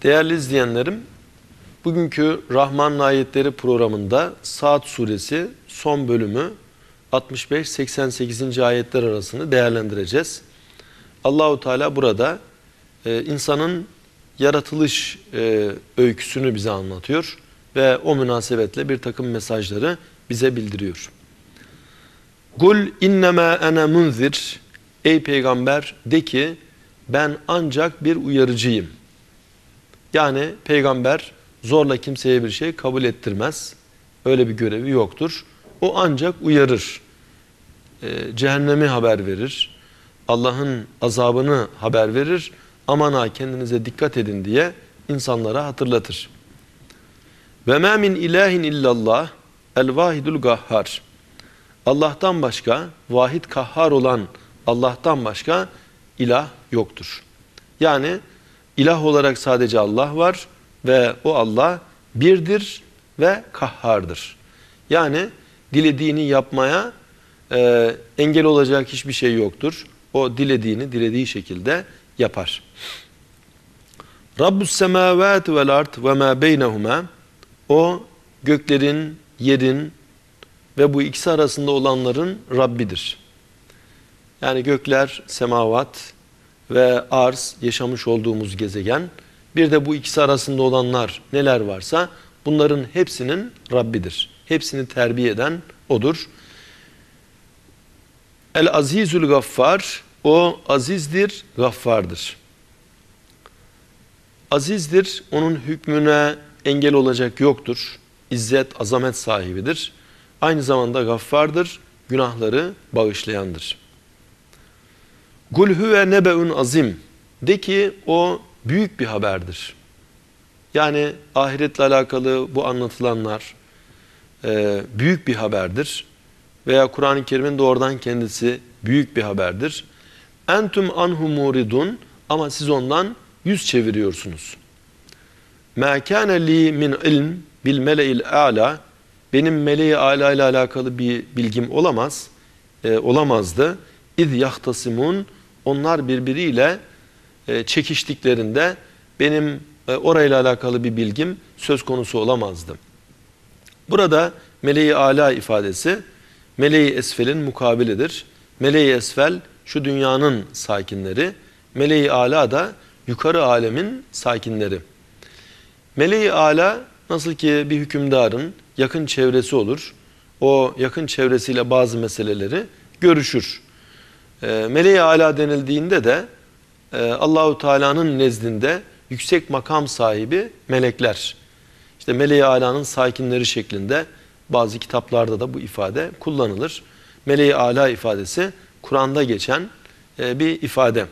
Değerli izleyenlerim, bugünkü Rahman'ın Ayetleri programında Saat suresi son bölümü 65-88. ayetler arasını değerlendireceğiz. Allahu Teala burada insanın yaratılış öyküsünü bize anlatıyor ve o münasebetle bir takım mesajları bize bildiriyor. Kul innema ene munzir. Ey peygamber, de ki ben ancak bir uyarıcıyım. Yani peygamber zorla kimseye bir şey kabul ettirmez. Öyle bir görevi yoktur. O ancak uyarır. Cehennemi haber verir. Allah'ın azabını haber verir. Aman ha, kendinize dikkat edin diye insanlara hatırlatır. Ve mâ min ilahin illallah el vahidul gahhar. Allah'tan başka, vahid kahhar olan Allah'tan başka ilah yoktur. Yani ilah olarak sadece Allah var ve o Allah birdir ve kahhardır. Yani dilediğini yapmaya engel olacak hiçbir şey yoktur. O dilediğini dilediği şekilde yapar. Rabbus semavati vel ard ve ma beynehuma. O göklerin, yerin ve bu ikisi arasında olanların Rabbidir. Yani gökler, semavat ve arz, yaşamış olduğumuz gezegen, bir de bu ikisi arasında olanlar neler varsa bunların hepsinin Rabbidir. Hepsini terbiye eden O'dur. El azizül gaffar, O azizdir, gaffardır. Azizdir, onun hükmüne engel olacak yoktur. İzzet, azamet sahibidir. Aynı zamanda gaffardır, günahları bağışlayandır. Kul huve nebe'un azim. De ki o büyük bir haberdir. Yani ahiretle alakalı bu anlatılanlar büyük bir haberdir. Veya Kur'an-ı Kerim'in doğrudan kendisi büyük bir haberdir. Entum anhu muridun, ama siz ondan yüz çeviriyorsunuz. Ma kana li min ilm bil mele'il a'la. Benim meleği âlâ ile alakalı bir bilgim olamazdı. İz yahtasimun. Onlar birbiriyle çekiştiklerinde benim orayla alakalı bir bilgim söz konusu olamazdı. Burada meleği âlâ ifadesi meleği esfelin mukabilidir. Meleği esfel şu dünyanın sakinleri, meleği âlâ da yukarı alemin sakinleri. Meleği âlâ nasıl ki bir hükümdarın yakın çevresi olur. O yakın çevresiyle bazı meseleleri görüşür. Meleği âlâ denildiğinde de Allahu Teala'nın nezdinde yüksek makam sahibi melekler. İşte meleği âlâ'nın sakinleri şeklinde bazı kitaplarda da bu ifade kullanılır. Meleği âlâ ifadesi Kur'an'da geçen bir ifade.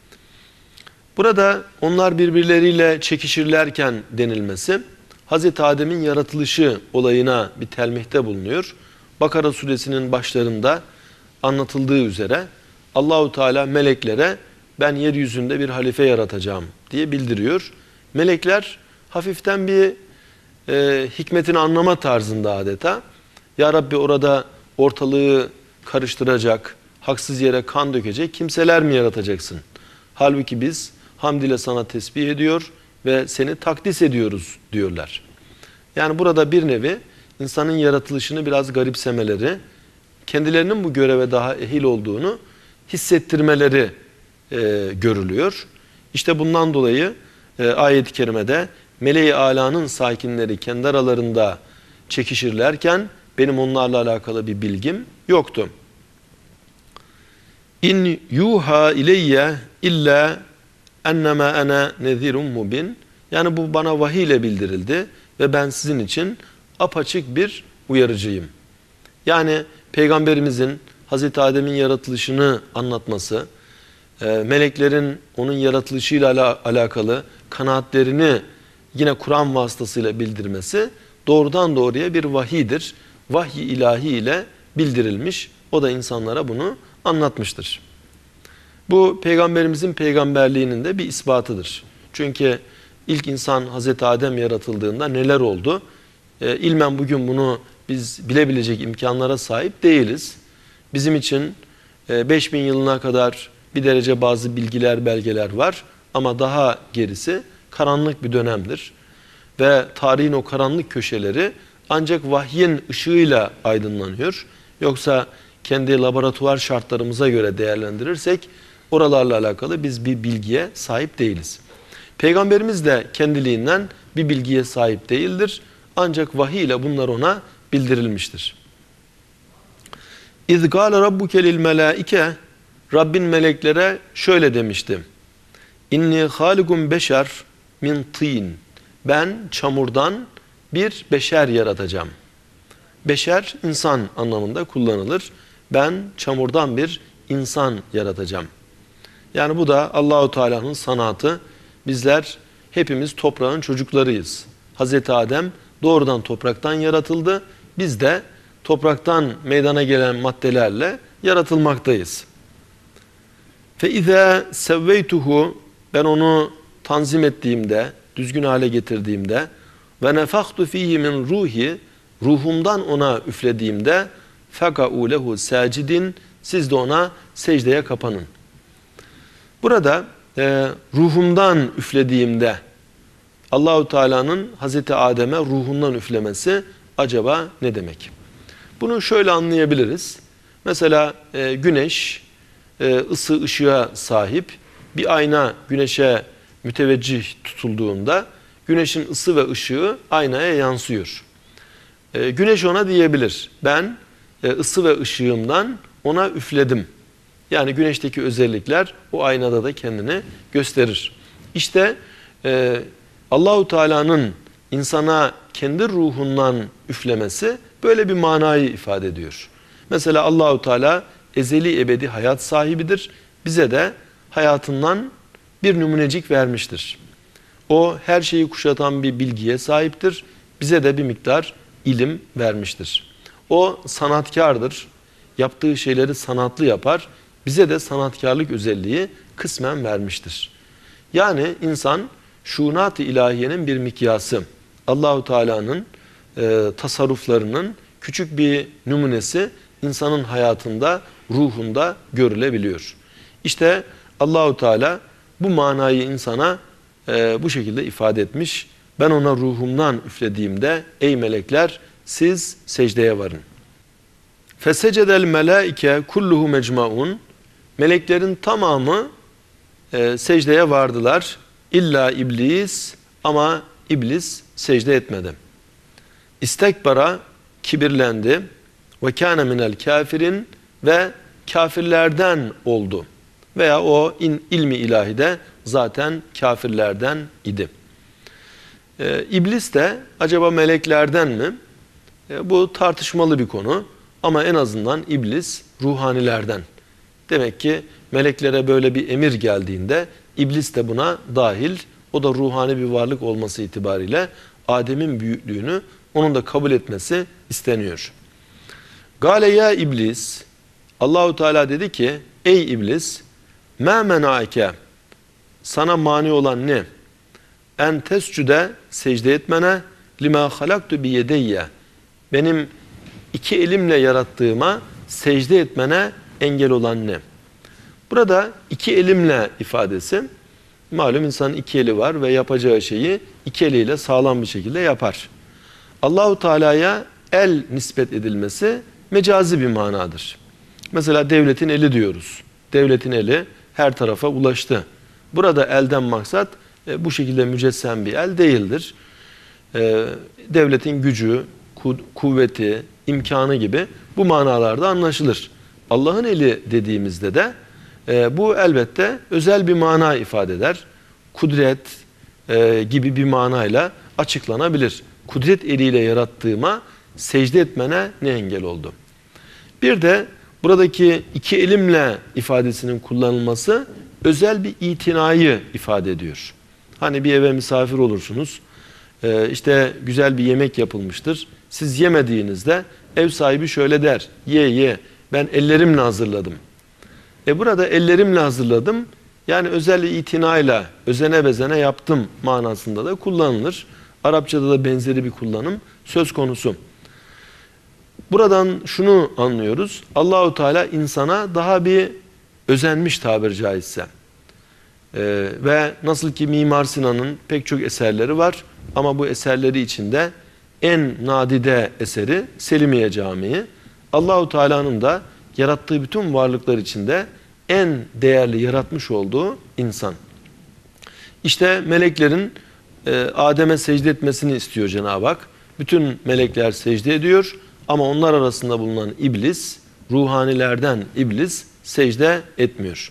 Burada onlar birbirleriyle çekişirlerken denilmesi Hazreti Adem'in yaratılışı olayına bir telmihte bulunuyor. Bakara suresinin başlarında anlatıldığı üzere Allahu Teala meleklere ben yeryüzünde bir halife yaratacağım diye bildiriyor. Melekler hafiften bir hikmetini anlama tarzında adeta. Ya Rabbi, orada ortalığı karıştıracak, haksız yere kan dökecek kimseler mi yaratacaksın? Halbuki biz hamd ile sana tesbih ediyor ve seni takdis ediyoruz diyorlar. Yani burada bir nevi insanın yaratılışını biraz garipsemeleri, kendilerinin bu göreve daha ehil olduğunu hissettirmeleri görülüyor. İşte bundan dolayı ayet-i kerimede meleği âlâ'nın sakinleri kendi aralarında çekişirlerken benim onlarla alakalı bir bilgim yoktu. İn yuha ileyye illa ennema ana nezirun mubin. Yani bu bana vahiy ile bildirildi ve ben sizin için apaçık bir uyarıcıyım. Yani Peygamberimizin Hazreti Adem'in yaratılışını anlatması, meleklerin onun yaratılışıyla alakalı kanaatlerini yine Kur'an vasıtasıyla bildirmesi doğrudan doğruya bir vahiydir. Vahiy ilahi ile bildirilmiş. O da insanlara bunu anlatmıştır. Bu Peygamberimizin peygamberliğinin de bir ispatıdır. Çünkü ilk insan Hazreti Adem yaratıldığında neler oldu? İlmen bugün bunu biz bilebilecek imkanlara sahip değiliz. Bizim için 5000 yılına kadar bir derece bazı bilgiler, belgeler var. Ama daha gerisi karanlık bir dönemdir. Ve tarihin o karanlık köşeleri ancak vahyin ışığıyla aydınlanıyor. Yoksa kendi laboratuvar şartlarımıza göre değerlendirirsek oralarla alakalı biz bir bilgiye sahip değiliz. Peygamberimiz de kendiliğinden bir bilgiye sahip değildir. Ancak vahiy ile bunlar ona bildirilmiştir. İz gâle rabbuke lil melâike, Rabbin meleklere şöyle demişti. İnni hâlikum beşer min tîn. Ben çamurdan bir beşer yaratacağım. Beşer insan anlamında kullanılır. Ben çamurdan bir insan yaratacağım. Yani bu da Allahu Teala'nın sanatı. Bizler hepimiz toprağın çocuklarıyız. Hazreti Adem doğrudan topraktan yaratıldı. Biz de topraktan meydana gelen maddelerle yaratılmaktayız. Fe izâ sevveytuhu, ben onu tanzim ettiğimde, düzgün hale getirdiğimde ve nefaktu fihi min ruhi, ruhumdan ona üflediğimde feka'u lehu sacidin, siz de ona secdeye kapanın. Burada ruhumdan üflediğimde Allahu Teala'nın Hazreti Adem'e ruhundan üflemesi acaba ne demek? Bunu şöyle anlayabiliriz. Mesela güneş ısı ışığa sahip, bir ayna güneşe müteveccih tutulduğunda güneşin ısı ve ışığı aynaya yansıyor. Güneş ona diyebilir, ben ısı ve ışığımdan ona üfledim. Yani güneşteki özellikler o aynada da kendini gösterir. İşte Allahu Teala'nın insana kendi ruhundan üflemesi böyle bir manayı ifade ediyor. Mesela Allahu Teala ezeli ebedi hayat sahibidir. Bize de hayatından bir numunecik vermiştir. O her şeyi kuşatan bir bilgiye sahiptir. Bize de bir miktar ilim vermiştir. O sanatkardır. Yaptığı şeyleri sanatlı yapar. Bize de sanatkarlık özelliği kısmen vermiştir. Yani insan şuunat-ı ilahiyenin bir mikyası. Allahu Teala'nın tasarruflarının küçük bir numunesi insanın hayatında, ruhunda görülebiliyor. İşte Allahu Teala bu manayı insana bu şekilde ifade etmiş. Ben ona ruhumdan üflediğimde ey melekler siz secdeye varın. Fesecedel melaike kulluhu mecmaun. Meleklerin tamamı secdeye vardılar. İlla iblis, ama iblis secde etmedi. İstekbara, kibirlendi. Ve kâne minel kafirin, ve kafirlerden oldu. Veya o ilmi ilahide zaten kafirlerden idi. İblis de acaba meleklerden mi? Bu tartışmalı bir konu. Ama en azından iblis ruhanilerden. Demek ki meleklere böyle bir emir geldiğinde iblis de buna dahil. O da ruhani bir varlık olması itibariyle Adem'in büyüklüğünü onun da kabul etmesi isteniyor. Gale ya iblis, Allahu Teala dedi ki ey iblis, ma menaike, sana mani olan ne? En tescüde, secde etmene, lima halaktu bi yedeyye, benim iki elimle yarattığıma secde etmene engel olan ne? Burada iki elimle ifadesi, malum insanın iki eli var ve yapacağı şeyi iki eliyle sağlam bir şekilde yapar. Allahu Teala'ya el nispet edilmesi mecazi bir manadır. Mesela devletin eli diyoruz. Devletin eli her tarafa ulaştı. Burada elden maksat bu şekilde mücessem bir el değildir. Devletin gücü, kuvveti, imkanı gibi bu manalarda anlaşılır. Allah'ın eli dediğimizde de bu elbette özel bir mana ifade eder. Kudret gibi bir manayla açıklanabilir. Kudret eliyle yarattığıma secde etmene ne engel oldu? Bir de buradaki iki elimle ifadesinin kullanılması özel bir itinayı ifade ediyor. Hani bir eve misafir olursunuz. İşte güzel bir yemek yapılmıştır. Siz yemediğinizde ev sahibi şöyle der. Ye ye, ben ellerimle hazırladım. Burada ellerimle hazırladım. Yani özel itinayla, özene bezene yaptım manasında da kullanılır. Arapçada da benzeri bir kullanım söz konusu. Buradan şunu anlıyoruz. Allahu Teala insana daha bir özenmiş tabiri caizse. Ve nasıl ki Mimar Sinan'ın pek çok eserleri var ama bu eserleri içinde en nadide eseri Selimiye Camii. Allahu Teala'nın da yarattığı bütün varlıklar içinde en değerli yaratmış olduğu insan. İşte meleklerin Adem'e secde etmesini istiyor Cenab-ı Hak. Bütün melekler secde ediyor ama onlar arasında bulunan iblis, ruhanilerden iblis secde etmiyor.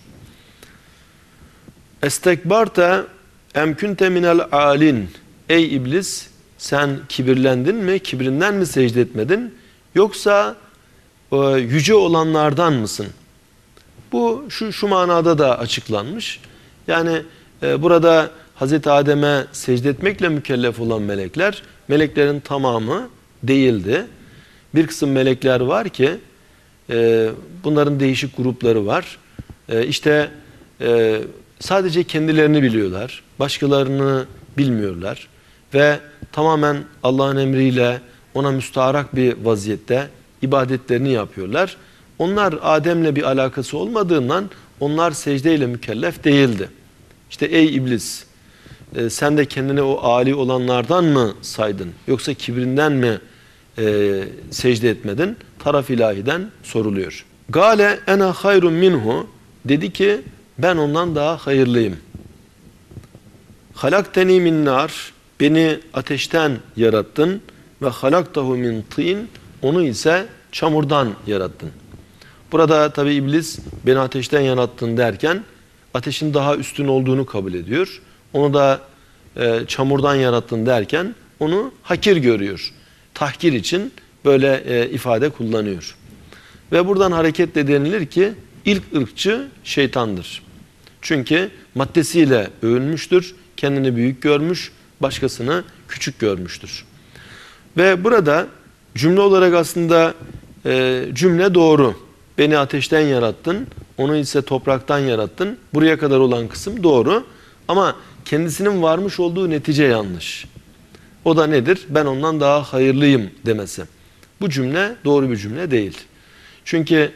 Estekbarte emkünte minel alin. Ey iblis, sen kibirlendin mi, kibrinden mi secde etmedin, yoksa yüce olanlardan mısın? Bu şu manada da açıklanmış. Yani burada Hazreti Adem'e secde etmekle mükellef olan melekler, meleklerin tamamı değildi. Bir kısım melekler var ki bunların değişik grupları var. İşte sadece kendilerini biliyorlar, başkalarını bilmiyorlar ve tamamen Allah'ın emriyle ona müstaharak bir vaziyette ibadetlerini yapıyorlar. Onlar Adem'le bir alakası olmadığından onlar secdeyle mükellef değildi. İşte ey iblis, sen de kendini o âli olanlardan mı saydın, yoksa kibrinden mi secde etmedin? Taraf ilahiden soruluyor. Gale ena hayrun minhu, dedi ki ben ondan daha hayırlıyım. Halakteni min nar, beni ateşten yarattın ve halaktahu min tin, onu ise çamurdan yarattın. Burada tabi iblis beni ateşten yarattın derken ateşin daha üstün olduğunu kabul ediyor. Onu da çamurdan yarattın derken onu hakir görüyor. Tahkir için böyle ifade kullanıyor. Ve buradan hareketle denilir ki ilk ırkçı şeytandır. Çünkü maddesiyle övünmüştür, kendini büyük görmüş, başkasını küçük görmüştür. Ve burada cümle olarak aslında cümle doğru. Beni ateşten yarattın, onu ise topraktan yarattın. Buraya kadar olan kısım doğru. Ama kendisinin varmış olduğu netice yanlış. O da nedir? Ben ondan daha hayırlıyım demesi. Bu cümle doğru bir cümle değil. Çünkü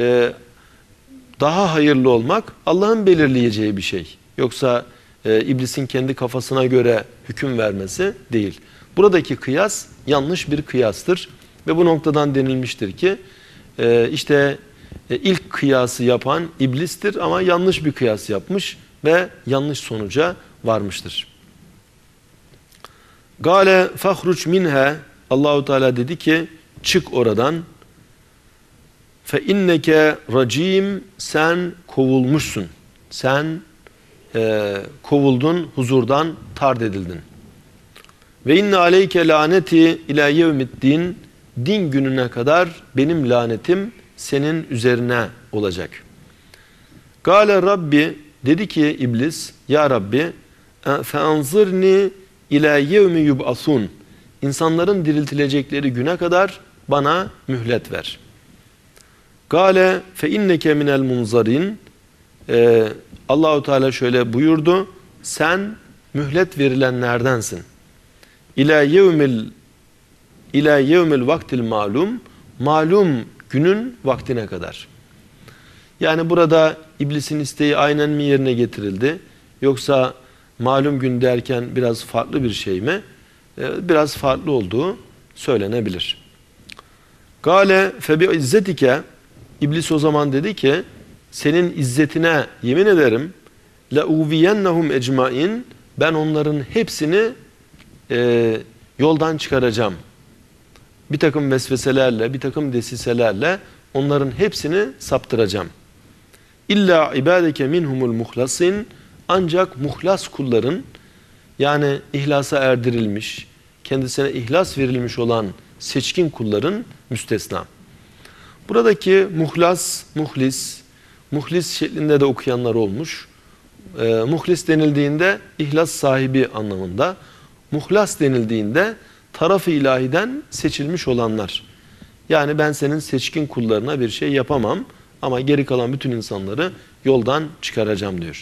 daha hayırlı olmak Allah'ın belirleyeceği bir şey. Yoksa iblisin kendi kafasına göre hüküm vermesi değil. Buradaki kıyas yanlış bir kıyastır. Ve bu noktadan denilmiştir ki işte ilk kıyası yapan iblistir ama yanlış bir kıyas yapmış ve yanlış sonuca varmıştır. Gale fahruç minha, Allahu Teala dedi ki çık oradan. Fe inneke racim, sen kovulmuşsun. Sen kovuldun, huzurdan tard edildin. Ve inne aleyke laneti ila yevmiddin, din gününe kadar benim lanetim senin üzerine olacak. Gale Rabbi, dedi ki iblis, ya Rabbi feanzirni ila yevmi yub'asun, insanların diriltilecekleri güne kadar bana mühlet ver. Gale fe inneke minel munzarin, Allahu Teala şöyle buyurdu, sen mühlet verilenlerdensin. İlâ yevmil vaktil malum, malum günün vaktine kadar. Yani burada iblisin isteği aynen mi yerine getirildi? Yoksa malum gün derken biraz farklı bir şey mi? Biraz farklı olduğu söylenebilir. Gale fe bi izzetike, iblis o zaman dedi ki senin izzetine yemin ederim, la uviyennahum ecmain, ben onların hepsini yoldan çıkaracağım. Bir takım vesveselerle, bir takım desiselerle onların hepsini saptıracağım. İlla ibadeke minhumul muhlasin, ancak muhlas kulların, yani ihlasa erdirilmiş, kendisine ihlas verilmiş olan seçkin kulların müstesna. Buradaki muhlas, muhlis şeklinde de okuyanlar olmuş. Muhlis denildiğinde ihlas sahibi anlamında. Muhlas denildiğinde taraf-ı ilahiden seçilmiş olanlar. Yani ben senin seçkin kullarına bir şey yapamam ama geri kalan bütün insanları yoldan çıkaracağım diyor.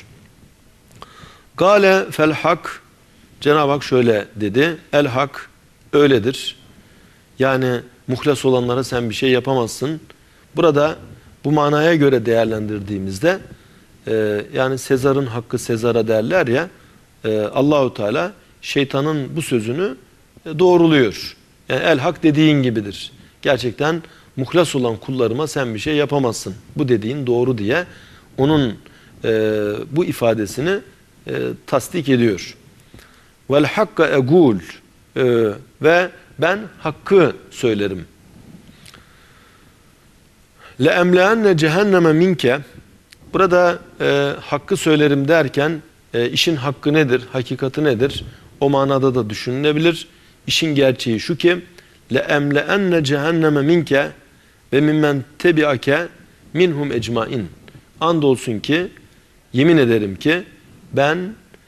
Gale fel hak, Cenab-ı Hak şöyle dedi. El hak, öyledir. Yani muhlas olanlara sen bir şey yapamazsın. Burada bu manaya göre değerlendirdiğimizde yani Sezar'ın hakkı Sezar'a derler ya, Allahu Teala şeytanın bu sözünü doğruluyor. Yani el hak dediğin gibidir. Gerçekten muhlas olan kullarıma sen bir şey yapamazsın. Bu dediğin doğru diye onun bu ifadesini tasdik ediyor. Vel hakka egul, ve ben hakkı söylerim. Le emleenne cehenneme minke. Burada hakkı söylerim derken işin hakkı nedir, hakikati nedir? O manada da düşünülebilir. İşin gerçeği şu ki le emleenne cehenneme minke ve mimmen tebiake minhum ecmain. Andolsun ki, yemin ederim ki ben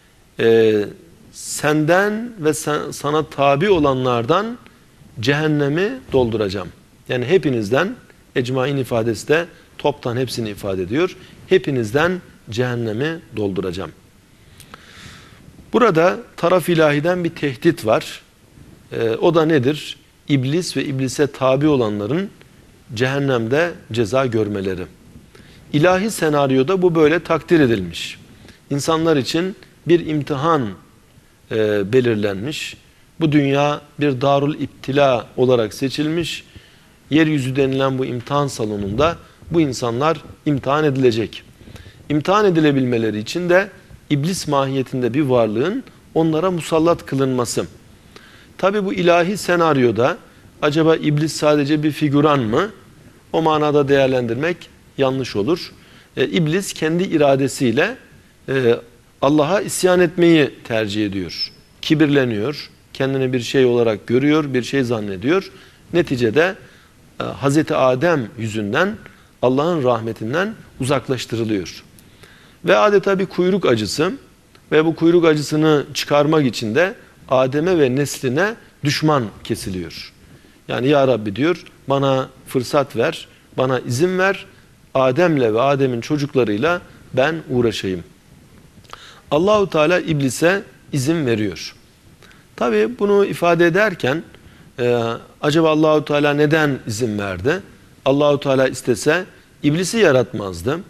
senden ve sana tabi olanlardan cehennemi dolduracağım. Yani hepinizden, ecmain ifadesi de toptan hepsini ifade ediyor. Hepinizden cehennemi dolduracağım. Burada taraf ilahiden bir tehdit var. O da nedir? İblis ve iblise tabi olanların cehennemde ceza görmeleri. İlahi senaryoda bu böyle takdir edilmiş. İnsanlar için bir imtihan belirlenmiş. Bu dünya bir darul iptila olarak seçilmiş. Yeryüzü denilen bu imtihan salonunda bu insanlar imtihan edilecek. İmtihan edilebilmeleri için de iblis mahiyetinde bir varlığın onlara musallat kılınması. Tabi bu ilahi senaryoda acaba iblis sadece bir figüran mı? O manada değerlendirmek yanlış olur. İblis kendi iradesiyle Allah'a isyan etmeyi tercih ediyor. Kibirleniyor, kendini bir şey olarak görüyor, bir şey zannediyor. Neticede Hazreti Adem yüzünden Allah'ın rahmetinden uzaklaştırılıyor. Ve adeta bir kuyruk acısı ve bu kuyruk acısını çıkarmak için de Adem'e ve nesline düşman kesiliyor. Yani ya Rabbi diyor, bana fırsat ver, bana izin ver, Adem'le ve Adem'in çocuklarıyla ben uğraşayım. Allahu Teala iblise izin veriyor. Tabi bunu ifade ederken acaba Allahu Teala neden izin verdi? Allahu Teala istese iblisi yaratmazdı.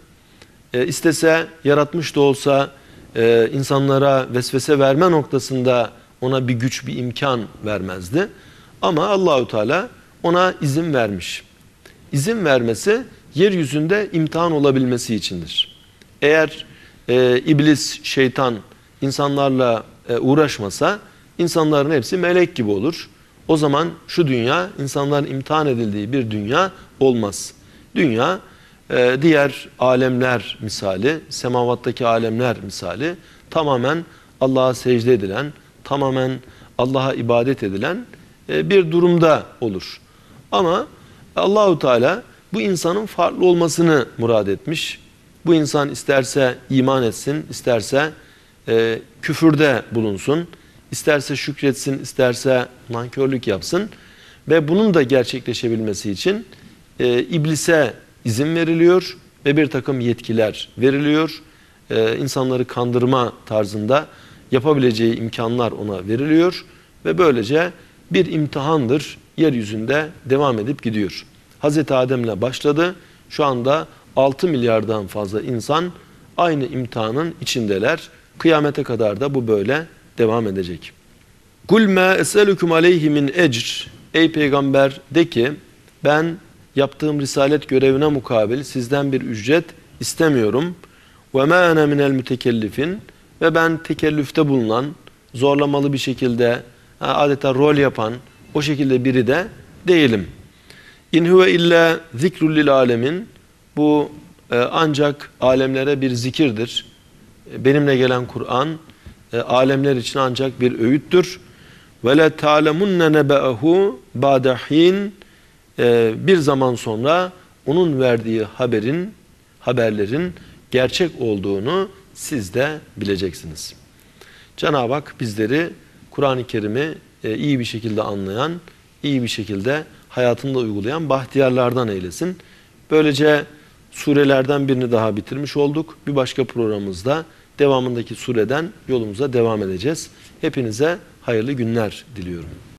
İstese yaratmış da olsa insanlara vesvese verme noktasında ona bir güç, bir imkan vermezdi. Ama Allahu Teala ona izin vermiş. İzin vermesi yeryüzünde imtihan olabilmesi içindir. Eğer iblis, şeytan insanlarla uğraşmasa insanların hepsi melek gibi olur. O zaman şu dünya insanların imtihan edildiği bir dünya olmaz. Dünya diğer alemler misali, semavattaki alemler misali tamamen Allah'a secde edilen, tamamen Allah'a ibadet edilen bir durumda olur. Ama Allahu Teala bu insanın farklı olmasını murad etmiş. Bu insan isterse iman etsin, isterse küfürde bulunsun, isterse şükretsin, isterse nankörlük yapsın. Ve bunun da gerçekleşebilmesi için iblise izin veriliyor ve bir takım yetkiler veriliyor. İnsanları kandırma tarzında yapabileceği imkanlar ona veriliyor. Ve böylece bir imtihandır, yeryüzünde devam edip gidiyor. Hazreti Adem'le başladı. Şu anda 6 milyardan fazla insan aynı imtihanın içindeler. Kıyamete kadar da bu böyle devam edecek. Kul ma es'elukum aleyhi min ecr. Ey peygamber de ki ben yaptığım risalet görevine mukabil sizden bir ücret istemiyorum. Ve ma ana minel mütekellifin. Ve ben tekellüfte bulunan, zorlamalı bir şekilde adeta rol yapan o şekilde biri de değilim. İn huve illa zikrul lil alemin. Bu ancak alemlere bir zikirdir. Benimle gelen Kur'an alemler için ancak bir öğüttür. Ve la ta'lemunne nebe'ahu ba'de hin. Bir zaman sonra onun verdiği haberlerin gerçek olduğunu siz de bileceksiniz. Cenab-ı Hak bizleri Kur'an-ı Kerim'i iyi bir şekilde anlayan, iyi bir şekilde hayatında uygulayan bahtiyarlardan eylesin. Böylece surelerden birini daha bitirmiş olduk. Bir başka programımızda devamındaki sureden yolumuza devam edeceğiz. Hepinize hayırlı günler diliyorum.